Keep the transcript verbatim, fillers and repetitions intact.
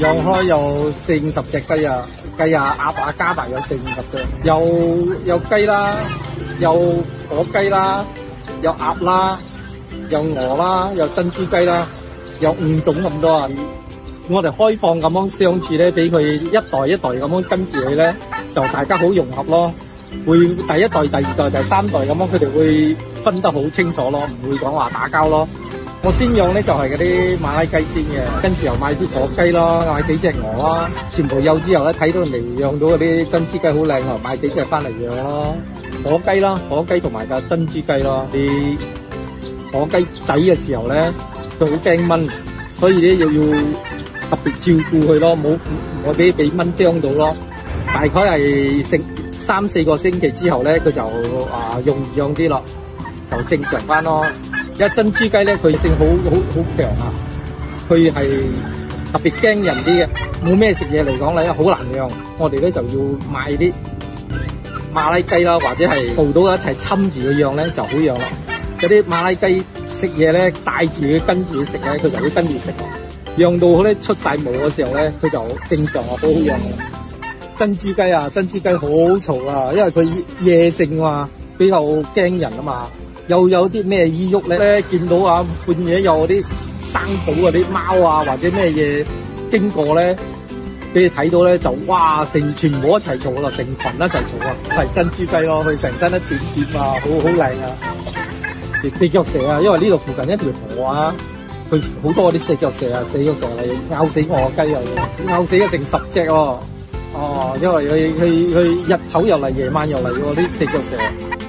養開有四五十隻雞啊，雞啊鴨啊加埋有四五十隻，有有雞啦，有火雞啦，有鴨啦，有鵝啦，有珍珠雞啦，有五種咁多啊！我哋開放咁樣相處咧，俾佢一代一代咁樣跟住佢咧，就大家好融合咯。會第一代、第二代、第三代咁樣，佢哋會分得好清楚咯，唔會講話打交咯。我先養咧就係嗰啲馬拉雞先嘅，跟住又買啲火雞咯，買幾隻鵝啦，全部有之後咧睇到人哋養到嗰啲珍珠雞好靚啊，買幾隻翻嚟養咯。火雞啦，火雞同埋個珍珠雞咯。啲火雞仔嘅時候咧，佢好驚蚊，所以咧又要特別照顧佢咯，冇唔好俾俾蚊叮到咯。大概係成三四個星期之後咧，佢就啊容易養啲咯，就正常翻咯。因為珍珠雞咧，佢性好好好強啊，佢係特別驚人啲嘅，冇咩食嘢嚟講咧，好難養。我哋咧就要買啲馬拉雞啦，或者係抱到一齊侵住佢養咧，就好養啦。嗰啲馬拉雞食嘢咧，帶住佢跟住佢食咧，佢就會跟住食。養到好咧出晒毛嘅時候咧，佢就正常啊，好好養嘅。珍珠雞啊，珍珠雞好嘈啊，因為佢野性嘛，比較驚人啊嘛。又有啲咩依喐咧，見到啊半夜有啲生抱嗰啲貓啊，或者咩嘢經過咧，俾你睇到咧就哇成全部一齊嘈啦，成群一齊嘈啊，係珍珠雞咯，佢成身一點點啊，好好靚啊！四腳蛇啊，因為呢度附近一條河啊，佢好多啲四腳蛇啊，四腳蛇嚟咬死我個雞啊，咬死咗成十隻喎。哦，因為佢佢佢日頭又嚟，夜晚又嚟喎，啲四腳蛇。